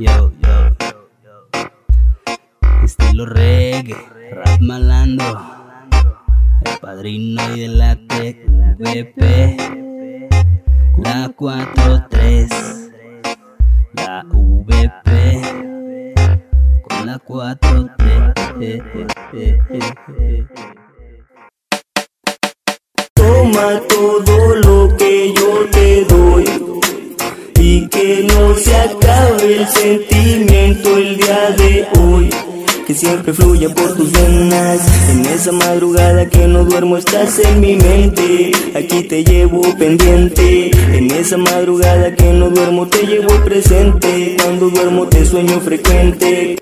Yo, estilo reggae, rap malandro, el padrino y de la TVP, la 4-3, la VP, con la 4-3. Toma todo lo que yo te doy y que no se acabe el sentimiento el día de hoy. Que siempre fluya por tus venas. En esa madrugada que no duermo estás en mi mente. Aquí te llevo pendiente. En esa madrugada que no duermo te llevo presente. Cuando duermo te sueño frecuente.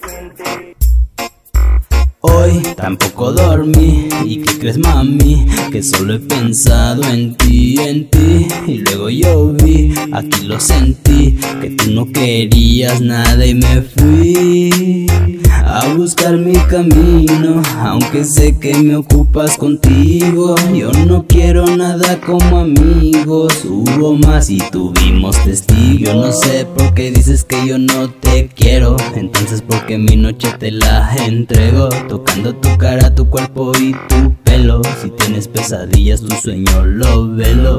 Hoy tampoco dormí, ¿y qué crees, mami? Que solo he pensado en ti, y luego yo vi, aquí lo sentí, que tú no querías nada y me fui a buscar mi camino, aunque sé que me ocupas contigo. Yo no quiero nada como amigos, hubo más y tuvimos testigos. No sé por qué dices que yo no te quiero, entonces porque mi noche te la entrego, tocando tu cara, tu cuerpo y tu pelo. Si tienes pesadillas, tu sueño lo velo.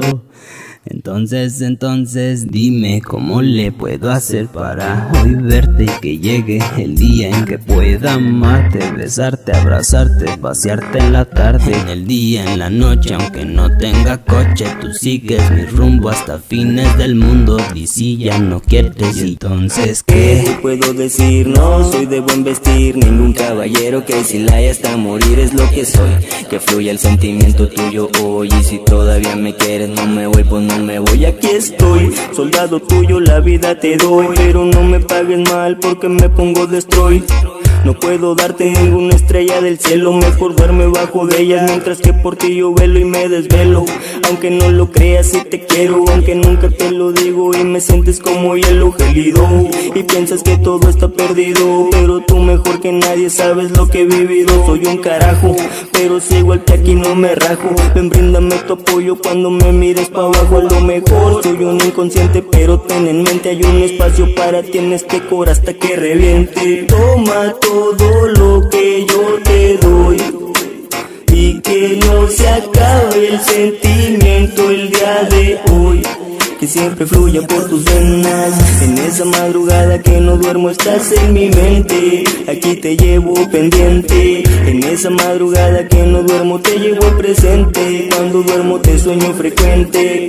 Entonces dime cómo le puedo hacer para hoy verte y que llegue el día en que pueda amarte, besarte, abrazarte, pasearte en la tarde, en el día, en la noche, aunque no tenga coche. Tú sigues mi rumbo hasta fines del mundo, y si ya no quieres, entonces ¿qué te puedo decir? No soy de buen vestir, ningún caballero que si la haya hasta morir es lo que soy. Que fluya el sentimiento tuyo hoy, y si todavía me quieres no me voy, pues no me voy, aquí estoy. Soldado tuyo la vida te doy, pero no me pagues mal porque me pongo destroy. No puedo darte ninguna estrella del cielo, mejor duerme bajo de ellas, mientras que por ti yo velo y me desvelo. Aunque no lo creas, si te quiero, aunque nunca te lo digo, y me sientes como hielo gélido, y piensas que todo está perdido, pero tú mejor que nadie sabes lo que he vivido. Soy un carajo, pero si igual que aquí no me rajo. Ven, bríndame tu apoyo cuando me mires pa' abajo. A lo mejor soy un inconsciente, pero ten en mente hay un espacio para ti en este core hasta que reviente. Toma todo lo que yo te doy y que no se acabe el sentimiento el día de hoy. Que siempre fluya por tus venas. En esa madrugada que no duermo estás en mi mente. Aquí te llevo pendiente. En esa madrugada que no duermo te llevo presente. Cuando duermo te sueño frecuente.